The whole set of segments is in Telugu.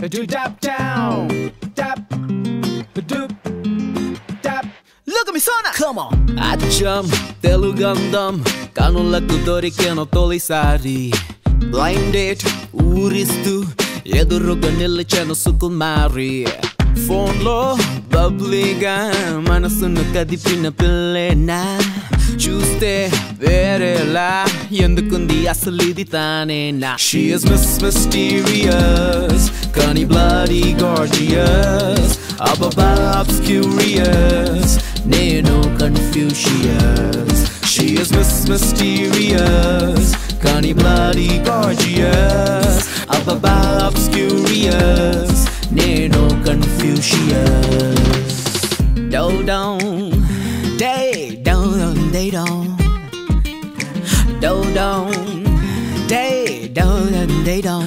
do dap down, dap, doop, dap. Look at me, sona. Come on. అచ్చం తెలుగంధం కనులకు దొరికిన తొలిసారి బ్లైండ్ డేట్ ఊరిస్తూ ఎదురుగా నిలిచాను సుకుమారి ఫోన్ లో బబ్లీగా మనసును కదిపిన పిల్లేనా చూస్తే వేరేలా ఎందుకుంది అసలు ఇది తానేనా She is Miss Mysterious కానీ bloody gorgeous ababa obscurious నేను Confucius She is Miss Mysterious కానీ bloody gorgeous ababa obscurious నేను Confucius Do don't day don't they don't Do don't day don't they don't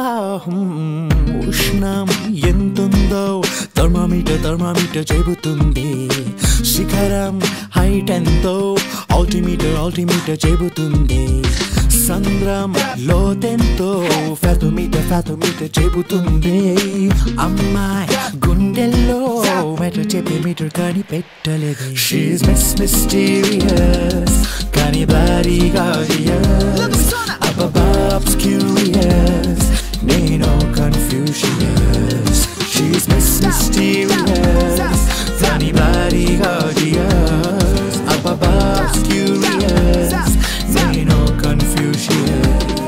ఉష్ణం ఎంతుందో థర్మామీటర్ చెబుతుంది శిఖరం హైట్ ఎంతో ఆల్టిమీటర్ చెబుతుంది సంద్రం లోతెంతో ఫాథోమీటర్ చెబుతుంది అమ్మాయి గుండెల్లో మీటర్ చెప్పే మీటర్ కానీ పెట్టలేదు She's mysterious కానీ bloody gorgeous ababa obscurious నేను Confucius She's mysterious కానీ bloody gorgeous ababa obscurious నేను Confucius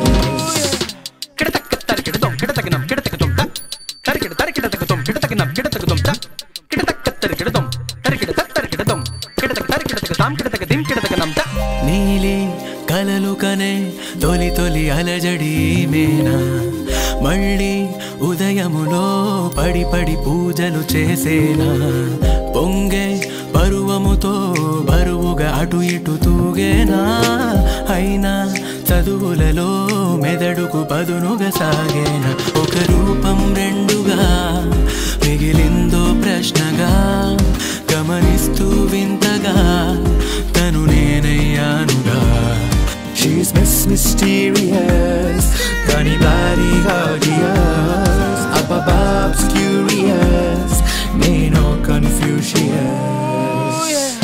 నీలి కలలు కనే తొలి అలజడి మేనా మళ్ళీ ఉదయములో పడి పూజలు చేసేనా పొంగే పరువముతో బరువుగా అటు ఇటు తూగేనా అయినా చదువులలో మెదడుకు పదునుగా సాగేనా ఒక రూపం రెండుగా మిగిలిందో ప్రశ్నగా గమనిస్తూ వింతగా తను నేనయ్యానుగా She's Miss Mysterious కానీ bloody gorgeous ababa obscurious నేను Confucius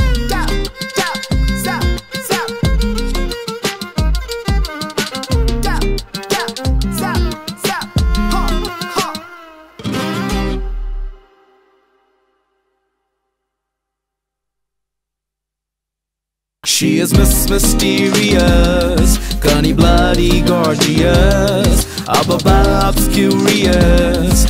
She is Miss Mysterious కానీ bloody gorgeous ababa obscurious